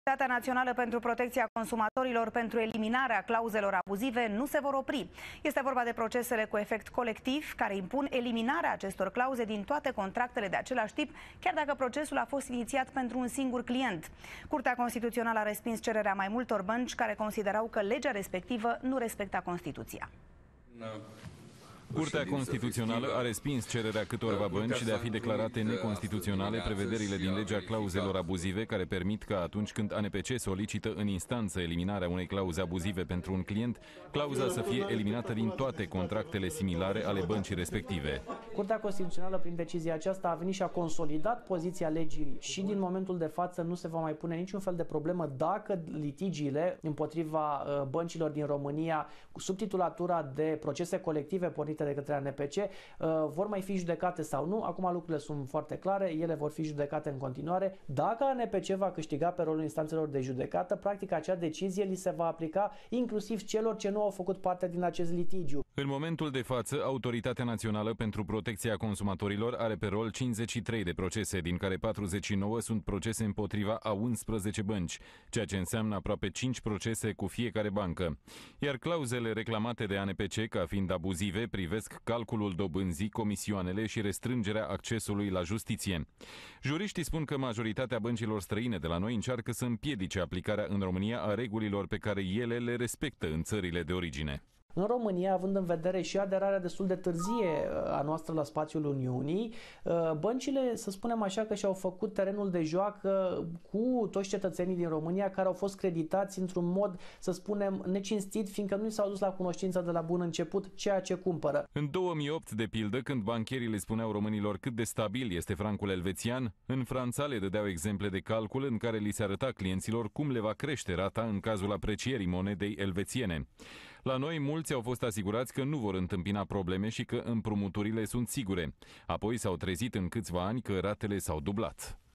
Autoritatea Națională pentru Protecția Consumatorilor pentru eliminarea clauzelor abuzive nu se vor opri. Este vorba de procesele cu efect colectiv care impun eliminarea acestor clauze din toate contractele de același tip, chiar dacă procesul a fost inițiat pentru un singur client. Curtea Constituțională a respins cererea mai multor bănci care considerau că legea respectivă nu respecta Constituția. Curtea Constituțională a respins cererea câtorva bănci de a fi declarate neconstituționale prevederile din legea clauzelor abuzive care permit ca atunci când ANPC solicită în instanță eliminarea unei clauze abuzive pentru un client, clauza să fie eliminată din toate contractele similare ale băncii respective. Curtea Constituțională, prin decizia aceasta, a venit și a consolidat poziția legii și din momentul de față nu se va mai pune niciun fel de problemă dacă litigiile împotriva băncilor din România sub titulatura de procese colective pornite de către ANPC vor mai fi judecate sau nu. Acum lucrurile sunt foarte clare, ele vor fi judecate în continuare. Dacă ANPC va câștiga pe rolul instanțelor de judecată, practic acea decizie li se va aplica inclusiv celor ce nu au făcut parte din acest litigiu. În momentul de față, Autoritatea Națională pentru Protecția Consumatorilor are pe rol 53 de procese, din care 49 sunt procese împotriva a 11 bănci, ceea ce înseamnă aproape 5 procese cu fiecare bancă. Iar clauzele reclamate de ANPC ca fiind abuzive privesc calculul dobânzii, comisioanele și restrângerea accesului la justiție. Juriștii spun că majoritatea băncilor străine de la noi încearcă să împiedice aplicarea în România a regulilor pe care ele le respectă în țările de origine. În România, având în vedere și aderarea destul de târzie a noastră la spațiul Uniunii, băncile, să spunem așa, că și-au făcut terenul de joacă cu toți cetățenii din România care au fost creditați într-un mod, să spunem, necinstit, fiindcă nu s-au dus la cunoștință de la bun început ceea ce cumpără. În 2008, de pildă, când bancherii le spuneau românilor cât de stabil este francul elvețian, în Franța le dădeau exemple de calcul în care li se arăta clienților cum le va crește rata în cazul aprecierii monedei elvețiene. La noi, mulți au fost asigurați că nu vor întâmpina probleme și că împrumuturile sunt sigure. Apoi s-au trezit în câțiva ani că ratele s-au dublat.